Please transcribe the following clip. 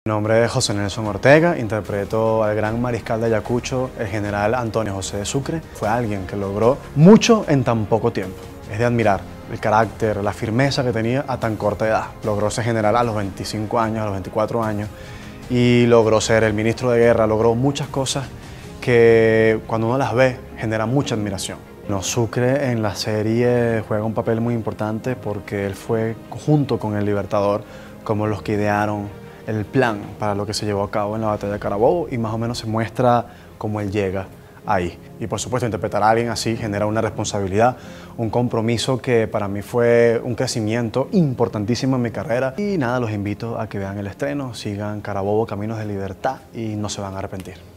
Mi nombre es José Nelson Ortega, interpreto al gran mariscal de Ayacucho, el general Antonio José de Sucre. Fue alguien que logró mucho en tan poco tiempo. Es de admirar el carácter, la firmeza que tenía a tan corta edad. Logró ser general a los 25 años, a los 24 años, y logró ser el ministro de guerra, logró muchas cosas que cuando uno las ve genera mucha admiración. Sucre en la serie juega un papel muy importante porque él fue, junto con el Libertador, como los que idearon el plan para lo que se llevó a cabo en la batalla de Carabobo, y más o menos se muestra cómo él llega ahí. Y por supuesto, interpretar a alguien así genera una responsabilidad, un compromiso que para mí fue un crecimiento importantísimo en mi carrera. Y nada, los invito a que vean el estreno, sigan Carabobo Caminos de Libertad y no se van a arrepentir.